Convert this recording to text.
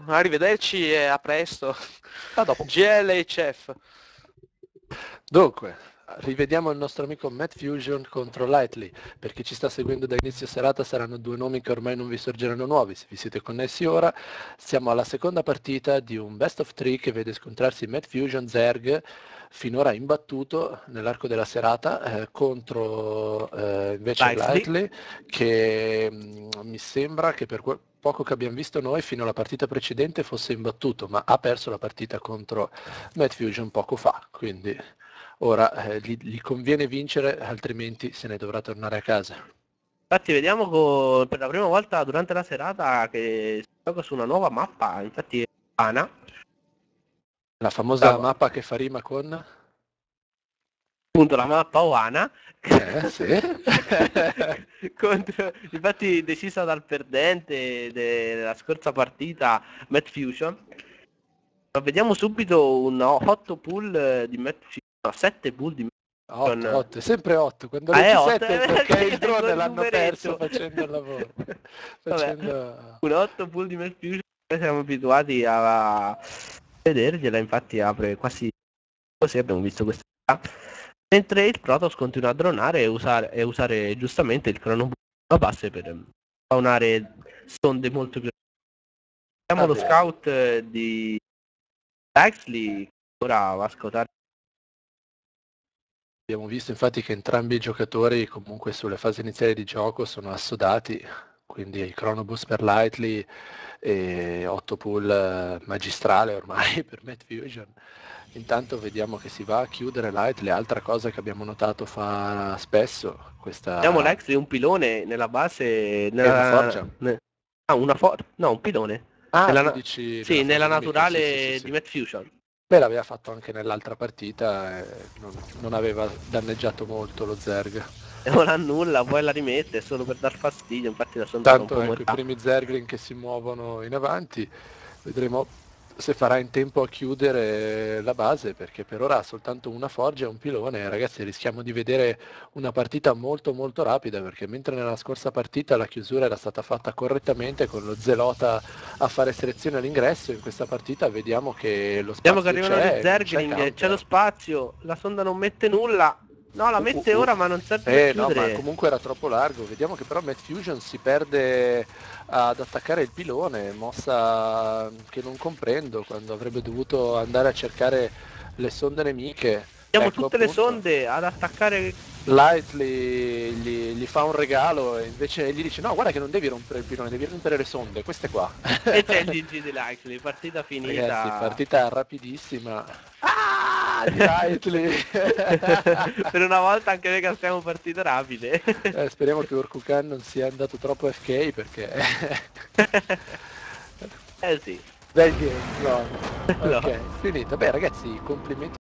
arrivederci e a presto. A dopo. GLHF. Dunque, rivediamo il nostro amico Matt Fusion contro Lightly. Per chi ci sta seguendo da inizio serata saranno due nomi che ormai non vi sorgeranno nuovi. Se vi siete connessi ora, siamo alla seconda partita di un best of three che vede scontrarsi Matt Fusion Zerg, finora imbattuto nell'arco della serata, contro invece Lightly, che mi sembra che per poco che abbiamo visto noi fino alla partita precedente fosse imbattuto, ma ha perso la partita contro Matt Fusion poco fa, quindi ora gli conviene vincere, altrimenti se ne dovrà tornare a casa. Infatti vediamo per la prima volta durante la serata che si gioca su una nuova mappa, infatti è Ana. La famosa mappa che fa rima con? Appunto la mappa Oana. Sì. Infatti decisa dal perdente della scorsa partita, Matt Fusion. Ma vediamo subito un 8 pull di Matt Fusion, no, 7 pull di Matt Fusion. 8, sempre 8, quando leggi 7 è perché il drone il l'hanno perso numeretto. facendo il lavoro. Un 8 pull di Matt Fusion, siamo abituati a vedergliela, infatti apre quasi così, abbiamo visto questa. Mentre il Protoss continua a dronare e usare giustamente il cronobus a base per spawnare sonde molto più. Vediamo lo scout di Huxley, ora va a scoutare. Abbiamo visto infatti che entrambi i giocatori comunque sulle fasi iniziali di gioco sono assodati, quindi il Chronobus per Lightly e 8 pull magistrale ormai per Matt Fusion. Intanto vediamo che si va a chiudere Lightly, altra cosa che abbiamo notato fa spesso. Vediamo Huxley un pilone nella base. Una forgia? No, un pilone. Tu dici sì, nella naturale sì. di Matt Fusion. Beh, l'aveva fatto anche nell'altra partita e non aveva danneggiato molto lo Zerg. E non annulla, poi la rimette solo per dar fastidio, infatti la sonda Tanto ecco, i primi Zerglin che si muovono in avanti, vedremo se farà in tempo a chiudere la base, perché per ora ha soltanto una forgia e un pilone. Ragazzi, rischiamo di vedere una partita molto molto rapida, perché mentre nella scorsa partita la chiusura era stata fatta correttamente con lo Zelota a fare selezione all'ingresso, in questa partita vediamo che lo spazio che arrivano gli Zergling, c'è lo spazio, la sonda non mette nulla. No, la mette ora ma non serve a chiudere. No, ma comunque era troppo largo. Vediamo che però Matt Fusion si perde ad attaccare il pilone, mossa che non comprendo, quando avrebbe dovuto andare a cercare le sonde nemiche. Abbiamo tutte le sonde ad attaccare. Lightly gli fa un regalo e invece gli dice no, guarda che non devi rompere il pilone, devi rompere le sonde, queste qua. E c'è il GG di Lightly, partita finita. Ragazzi, partita rapidissima. Di Lightly. Per una volta anche noi castiamo partite rapide. Speriamo che Orkukan non sia andato troppo FK perché sì. bel game, no. Ok, finito. Beh ragazzi, complimenti